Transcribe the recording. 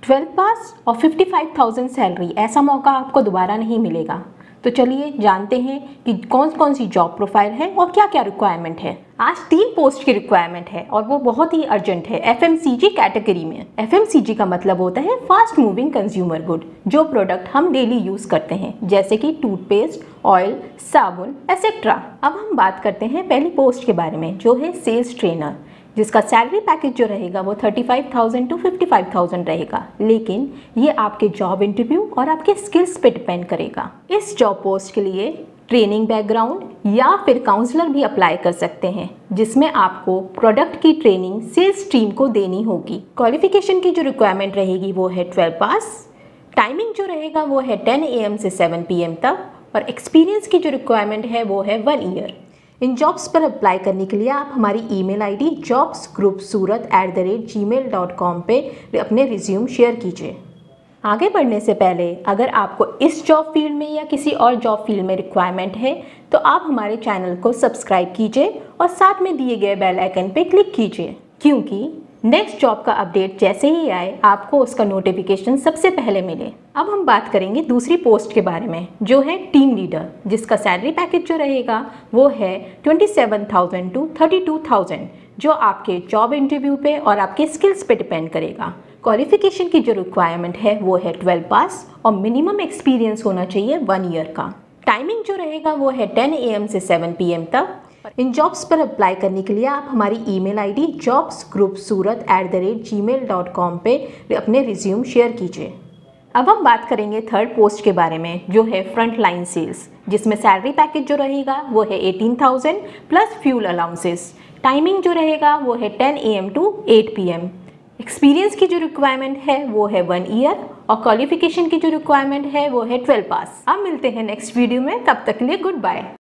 12 पास और 55,000 सैलरी, ऐसा मौका आपको दोबारा नहीं मिलेगा। तो चलिए जानते हैं कि कौन कौन सी जॉब प्रोफाइल है और क्या क्या रिक्वायरमेंट है। आज 3 पोस्ट की रिक्वायरमेंट है और वो बहुत ही अर्जेंट है एफएमसीजी कैटेगरी में। एफएमसीजी का मतलब होता है फास्ट मूविंग कंज्यूमर गुड, जो प्रोडक्ट हम डेली यूज करते हैं जैसे कि टूथपेस्ट, ऑयल, साबुन एक्सेट्रा। अब हम बात करते हैं पहली पोस्ट के बारे में, जो है सेल्स ट्रेनर, जिसका सैलरी पैकेज जो रहेगा वो 35,000 to 55,000 रहेगा। लेकिन ये आपके जॉब इंटरव्यू और आपके स्किल्स पे डिपेंड करेगा। इस जॉब पोस्ट के लिए ट्रेनिंग बैकग्राउंड या फिर काउंसलर भी अप्लाई कर सकते हैं, जिसमें आपको प्रोडक्ट की ट्रेनिंग सेल्स टीम को देनी होगी। क्वालिफिकेशन की जो रिक्वायरमेंट रहेगी वो है 12 पास। टाइमिंग जो रहेगा वो है 10 AM से 7 PM तक और एक्सपीरियंस की जो रिक्वायरमेंट है वो है 1 ईयर। इन जॉब्स पर अप्लाई करने के लिए आप हमारी ईमेल आईडी jobsgroupsurat@gmail.com पे अपने रिज्यूम शेयर कीजिए। आगे बढ़ने से पहले अगर आपको इस जॉब फील्ड में या किसी और जॉब फील्ड में रिक्वायरमेंट है तो आप हमारे चैनल को सब्सक्राइब कीजिए और साथ में दिए गए बेल आइकन पे क्लिक कीजिए, क्योंकि नेक्स्ट जॉब का अपडेट जैसे ही आए आपको उसका नोटिफिकेशन सबसे पहले मिले। अब हम बात करेंगे दूसरी पोस्ट के बारे में, जो है टीम लीडर, जिसका सैलरी पैकेज जो रहेगा वो है 27,000 to 32,000, जो आपके जॉब इंटरव्यू पे और आपके स्किल्स पे डिपेंड करेगा। क्वालिफिकेशन की जो रिक्वायरमेंट है वो है 12 पास और मिनिमम एक्सपीरियंस होना चाहिए 1 ईयर का। टाइमिंग जो रहेगा वो है 10 AM से 7 PM तक। इन जॉब्स पर अप्लाई करने के लिए आप हमारी ईमेल आईडी jobsgroupsurat@gmail.com पे अपने रिज्यूम शेयर कीजिए। अब हम बात करेंगे थर्ड पोस्ट के बारे में, जो है फ्रंट लाइन सेल्स, जिसमें सैलरी पैकेज जो रहेगा वो है 18,000 प्लस फ्यूल अलाउंसेस। टाइमिंग जो रहेगा वो है 10 AM to 8 PM। एक्सपीरियंस की जो रिक्वायरमेंट है वो है 1 ईयर और क्वालिफिकेशन की जो रिक्वायरमेंट है वो है 12 पास। अब मिलते हैं नेक्स्ट वीडियो में, तब तक के लिए गुड बाय।